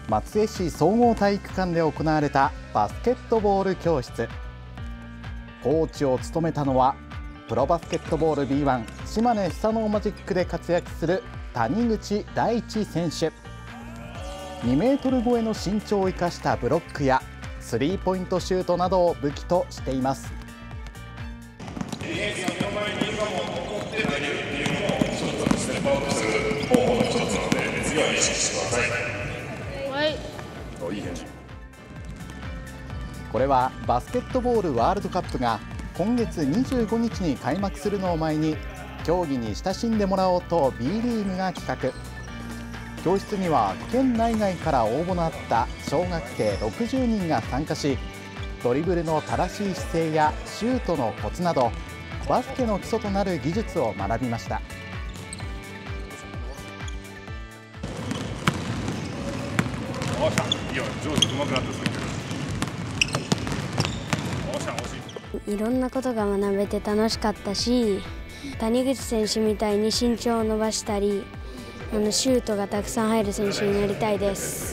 松江市総合体育館で行われたバスケットボール教室。コーチを務めたのはプロバスケットボール B1 島根スサノーマジックで活躍する谷口大地選手。2メートル超えの身長を生かしたブロックやスリーポイントシュートなどを武器としています。これはバスケットボールワールドカップが今月25日に開幕するのを前に競技に親しんでもらおうと B リーグが企画。教室には県内外から応募のあった小学生60人が参加し、ドリブルの正しい姿勢やシュートのコツなどバスケの基礎となる技術を学びました。 いろんなことが学べて楽しかったし、谷口選手みたいに身長を伸ばしたりシュートがたくさん入る選手になりたいです。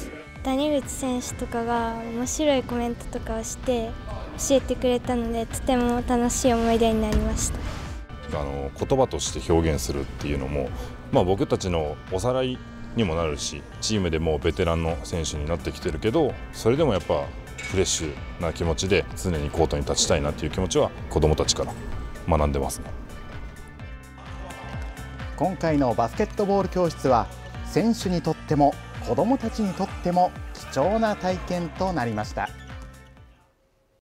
谷口選手とかが面白いコメントとかをして教えてくれたので、とても楽しい思い出になりました。 言葉として表現するっていうのも、僕たちのおさらいにもなるし、チームでもベテランの選手になってきてるけど、それでもやっぱフレッシュな気持ちで常にコートに立ちたいなっていう気持ちは子どもたちから学んでますね。 今回のバスケットボール教室は選手にとっても子どもたちにとっても貴重な体験となりました。